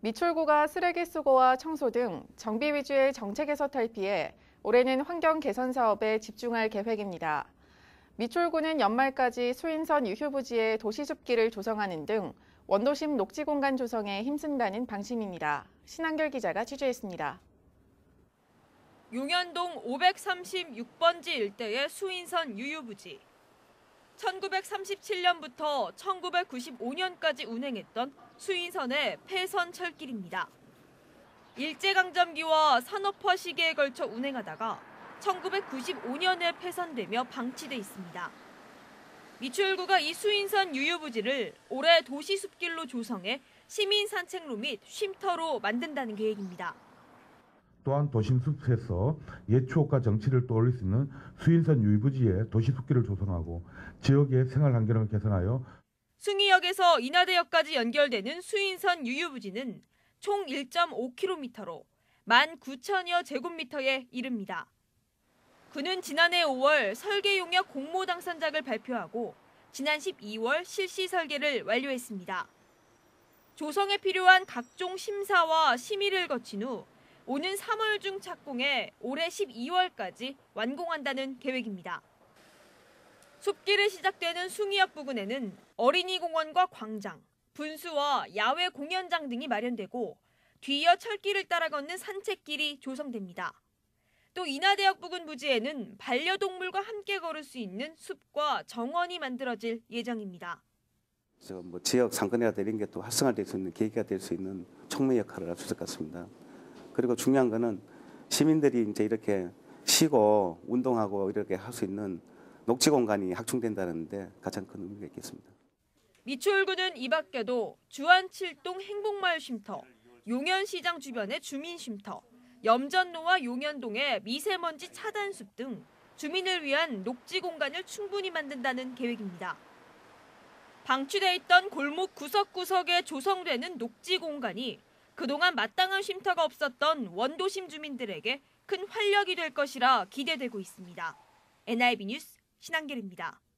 미출구가 쓰레기 수거와 청소 등 정비 위주의 정책에서 탈피해 올해는 환경 개선 사업에 집중할 계획입니다. 미출구는 연말까지 수인선 유휴부지에 도시숲길을 조성하는 등 원도심 녹지 공간 조성에 힘쓴다는 방침입니다. 신한결 기자가 취재했습니다. 용현동 536번지 일대의 수인선 유휴부지. 1937년부터 1995년까지 운행했던 수인선의 폐선 철길입니다. 일제강점기와 산업화 시기에 걸쳐 운행하다가 1995년에 폐선되며 방치돼 있습니다. 미추홀구가 이 수인선 유휴부지를 올해 도시숲길로 조성해 시민 산책로 및 쉼터로 만든다는 계획입니다. 또한 도심숲에서 옛 추억과 정치를 떠올릴 수 있는 수인선 유휴부지에 도시숲길을 조성하고 지역의 생활 환경을 개선하여 숭이역에서 인하대역까지 연결되는 수인선 유휴부지는 총 1.5km로 19,000여 제곱미터에 이릅니다. 군은 지난해 5월 설계 용역 공모 당선작을 발표하고 지난 12월 실시 설계를 완료했습니다. 조성에 필요한 각종 심사와 심의를 거친 후 오는 3월 중 착공해 올해 12월까지 완공한다는 계획입니다. 숲길이 시작되는 숭이역 부근에는 어린이 공원과 광장, 분수와 야외 공연장 등이 마련되고 뒤이어 철길을 따라 걷는 산책길이 조성됩니다. 또 인하대역 부근 부지에는 반려동물과 함께 걸을 수 있는 숲과 정원이 만들어질 예정입니다. 지역 상권화가 이런 게 또 활성화될 수 있는 계기가 될 수 있는 촉매 역할을 할 수 있을 것 같습니다. 그리고 중요한 거는 시민들이 이제 이렇게 쉬고 운동하고 이렇게 할 수 있는 녹지 공간이 확충된다는 데 가장 큰 의미가 있겠습니다. 미추홀구는 이 밖에도 주안 7동 행복마을 쉼터, 용현시장 주변의 주민 쉼터, 염전로와 용현동의 미세먼지 차단숲 등 주민을 위한 녹지 공간을 충분히 만든다는 계획입니다. 방치돼 있던 골목 구석구석에 조성되는 녹지 공간이 그동안 마땅한 쉼터가 없었던 원도심 주민들에게 큰 활력이 될 것이라 기대되고 있습니다. NIB 뉴스 신한결입니다.